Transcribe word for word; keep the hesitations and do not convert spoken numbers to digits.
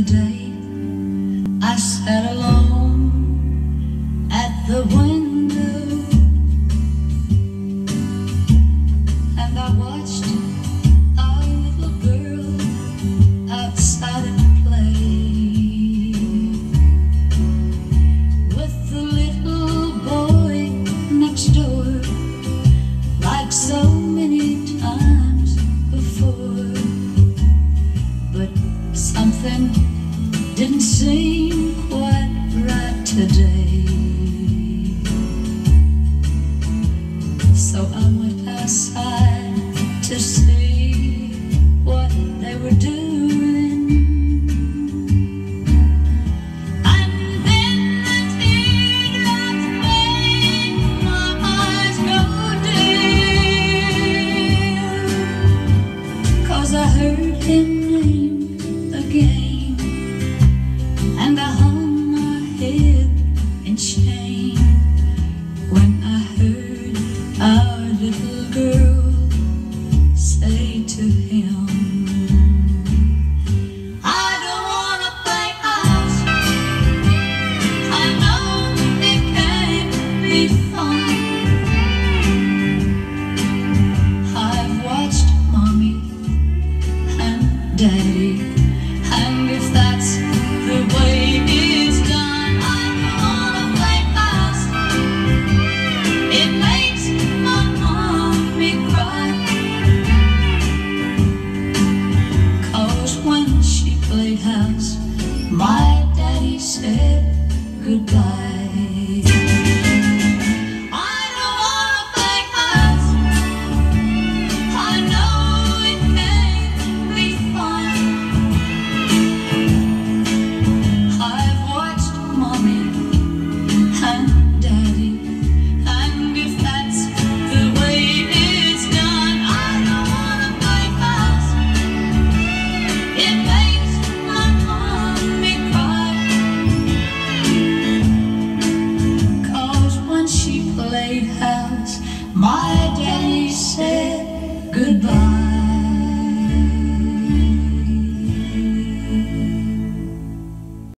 day I sat alone at the window and I watched our little girl outside at play with the little boy next door, like so many times before. But something didn't seem quite right today, so I went outside to see what they were doing. And then the teardrops made my eyes go dim, 'cause I heard him name again, and I hung my head in shame when I heard our little girl say to him, I don't wanna play house, I know it can't be fun. I've watched Mommy and Daddy, and if that's the way it's done, I don't wanna play house. It makes my mommy cry, 'cause when she played house, my daddy said goodbye. I don't wanna play house, I know it can't be fun. I've watched Mommy and Daddy, and if that's the way it's done, I don't wanna play house. It makes my mommy cry, 'cause when she played house, my daddy said goodbye.